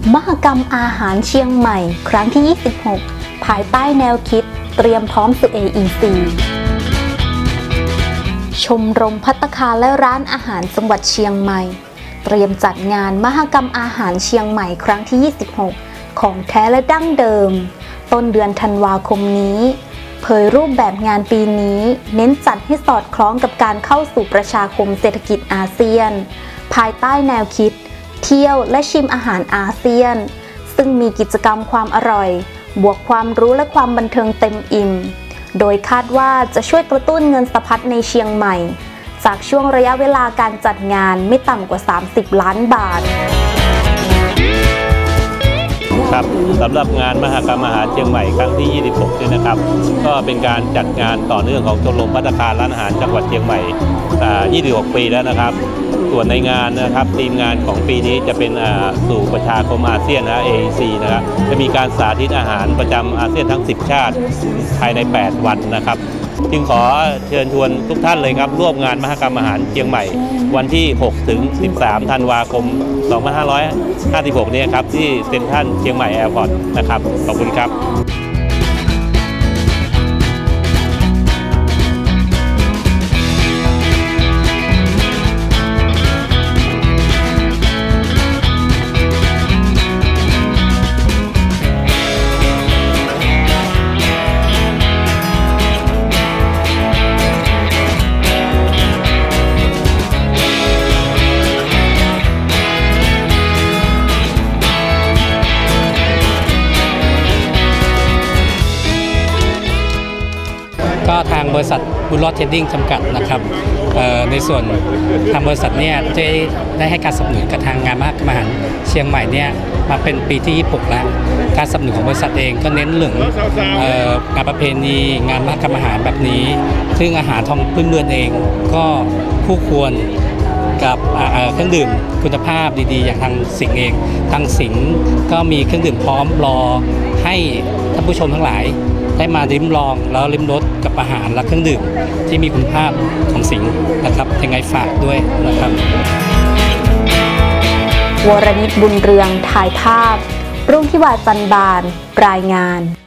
มหกรรมอาหารเชียงใหม่ครั้งที่ 26 ภายใต้แนวคิดเตรียมพร้อมสู่ AEC ชมรมภัตตาคารและร้านอาหารจังหวัดเชียงใหม่เตรียมจัดงานมหกรรมอาหารเชียงใหม่ครั้งที่ 26 ของแท้และดั้งเดิมต้นเดือนธันวาคมนี้เผยรูปแบบงานปีนี้เน้นจัดให้สอดคล้องกับการเข้าสู่ประชาคมเศรษฐกิจอาเซียนภายใต้แนวคิดเที่ยวและชิมอาหารอาเซียนซึ่งมีกิจกรรมความอร่อยบวกความรู้และความบันเทิงเต็มอิ่มโดยคาดว่าจะช่วยกระตุ้นเงินสะพัดในเชียงใหม่จากช่วงระยะเวลาการจัดงานไม่ต่ำกว่า30 ล้านบาทครับสำหรับงานมหกรรมอาหารเชียงใหม่ครั้งที่ 26 นี่นะครับก็เป็นการจัดงานต่อเนื่องของชมรมภัตตาคารร้านอาหารจังหวัดเชียงใหม่26 ปีแล้วนะครับส่วนในงานนะครับทีมงานของปีนี้จะเป็นสู่ประชาคมอาเซียนนะ AEC นะครับจะมีการสาธิตอาหารประจำอาเซียนทั้ง 10 ชาติภายใน 8 วันนะครับจึงขอเชิญชวนทุกท่านเลยครับร่วมงานมหกรรมอาหารเชียงใหม่วันที่ 6 ถึง 13 ธันวาคม 2556 นี้ครับที่เซ็นทรัลเชียงใหม่แอร์พอร์ตนะครับขอบคุณครับก็ทางบริษัทบุญรอดเทรดดิ้งจำกัดนะครับในส่วนทางบริษัทเนี่ยได้ให้การสนับสนุนกับทางงานมหกรรมอาหารเชียงใหม่เนี่ยมาเป็นปีที่ 26 แล้วการสนับสนุนของบริษัทเองก็เน้นเรื่องงานประเพณีงานมหกรรมอาหารแบบนี้ซึ่งอาหารท้องพื้นเมืองเองก็คู่ควรกับเครื่องดื่มคุณภาพดีๆอย่างทางสิงห์เองทางสิงห์ก็มีเครื่องดื่มพร้อมรอให้ท่านผู้ชมทั้งหลายได้มาลิ้มลองแล้วลิ้มรสกับอาหารและเครื่องดื่มที่มีคุณภาพของสิงห์นะครับยังไงฝากด้วยนะครับวรณิตบุญเรืองถ่ายภาพรุ่งทิวาจันบานรายงาน